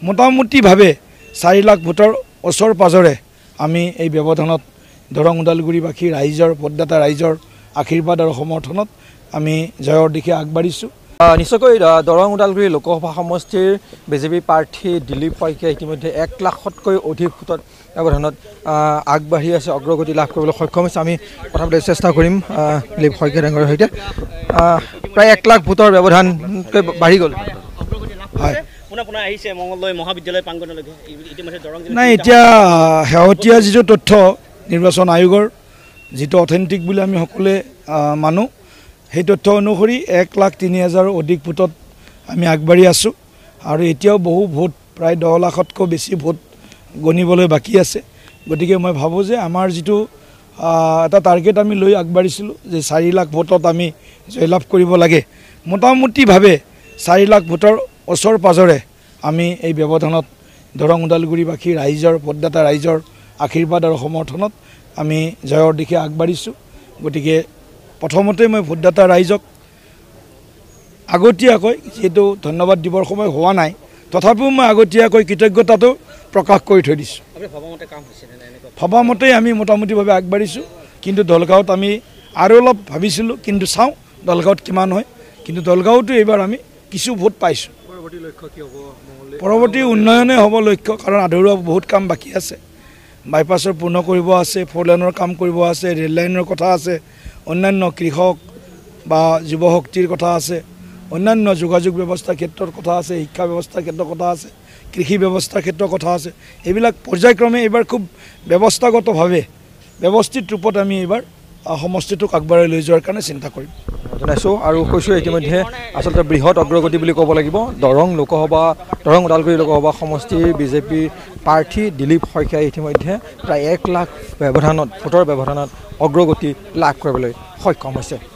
মোটামুটিভাৱে 4 লাখ ভোটৰ ওচৰ পাজৰে আমি এই ব্যৱধানত দৰং ওদালগুৰিবাসী ৰাইজৰ ভোটদাতা ৰাইজৰ আশীৰ্বাদ আৰু সমৰ্থনত আমি জয়ৰ দিশে আগবাঢ়িছোঁ। নিশ্চয়কৈ দৰং ওদালগুৰি লোকসভা সমষ্টিৰ বিজেপি প্ৰাৰ্থী দিলীপ শইকীয়া ইতিমধ্যে 1 লাখতকৈ অধিক ভোটত ব্যৱধানত আগবাঢ়ি আছে, অগ্ৰগতি লাভ কৰিবলৈ সক্ষম হৈছে। আমি কথা পাতিবলৈ চেষ্টা কৰিম দিলীপ শইকীয়া ডাঙৰীয়াৰ সৈতে। প্ৰায় 1 লাখ ভোটৰ ব্যৱধানকৈ বাঢ়ি গ'ল। হয়, মহাবিদ্যালয় নাই এতিয়া শেহতীয়া যিটো তথ্য নিৰ্বাচন আয়োগৰ যিটো অথেণ্টিক বুলি আমি সকলোৱে মানো, সেই তথ্য অনুসৰি 1,03,000 অধিক ভোটত আমি আগবাঢ়ি আছোঁ আৰু এতিয়াও বহু ভোট প্ৰায় 10 লাখতকৈ বেছি ভোট গণিবলৈ বাকী আছে। গতিকে মই ভাবোঁ যে আমাৰ যিটো এটা টাৰ্গেট আমি লৈ আগবাঢ়িছিলোঁ যে 4 লাখ ভোটত আমি জয়লাভ কৰিব লাগে, মোটামুটিভাৱে 4 লাখ ভোটৰ ওচৰ পাজৰে আমি এই ব্যৱধানত দৰং ওদালগুৰিবাসী ৰাইজৰ ভোটদাতা ৰাইজৰ আশীৰ্বাদ আৰু সমৰ্থনত আমি জয়ৰ দিশে আগবাঢ়িছোঁ। গতিকে প্ৰথমতে মই ভোটদাতা ৰাইজক আগতীয়াকৈ, যিহেতু ধন্যবাদ দিবৰ সময় হোৱা নাই, তথাপিও মই আগতীয়াকৈ কৃতজ্ঞতাটো প্ৰকাশ কৰি থৈ দিছোঁ। ভবামতেই আমি মোটামুটিভাৱে আগবাঢ়িছোঁ, কিন্তু দলগাঁৱত আমি আৰু অলপ ভাবিছিলোঁ, কিন্তু চাওঁ দলগাঁৱত কিমান হয়। কিন্তু দলগাঁৱতো এইবাৰ আমি কিছু ভোট পাইছোঁ। পৰৱৰ্তী উন্নয়নে হ'ব লক্ষ্য, কাৰণ আধৰুৱা বহুত কাম বাকী আছে। বাইপাছৰ পূৰ্ণ কৰিব আছে, 4 লেনৰ কাম কৰিব আছে, ৰেল লাইনৰ কথা আছে, অন্যান্য কৃষক বা যুৱশক্তিৰ কথা আছে, অন্যান্য যোগাযোগ ব্যৱস্থাৰ ক্ষেত্ৰৰ কথা আছে, শিক্ষা ব্যৱস্থাৰ ক্ষেত্ৰৰ কথা আছে, কৃষি ব্যৱস্থাৰ ক্ষেত্ৰৰ কথা আছে। এইবিলাক পৰ্যায়ক্ৰমে এইবাৰ খুব ব্যৱস্থাগতভাৱে ব্যৱস্থিত ৰূপত আমি এইবাৰ সমষ্টিটোক আগবঢ়াই লৈ যোৱাৰ কাৰণে চিন্তা কৰিম জনাইছোঁ। আৰু কৈছোঁ ইতিমধ্যে আচলতে বৃহৎ অগ্ৰগতি বুলি ক'ব লাগিব দৰং ওদালগুৰি লোকসভা সমষ্টিৰ বিজেপি প্ৰাৰ্থী দিলীপ শইকীয়াই ইতিমধ্যে প্ৰায় 1 লাখ ভোটৰ ব্যৱধানত অগ্ৰগতি লাভ কৰিবলৈ সক্ষম হৈছে।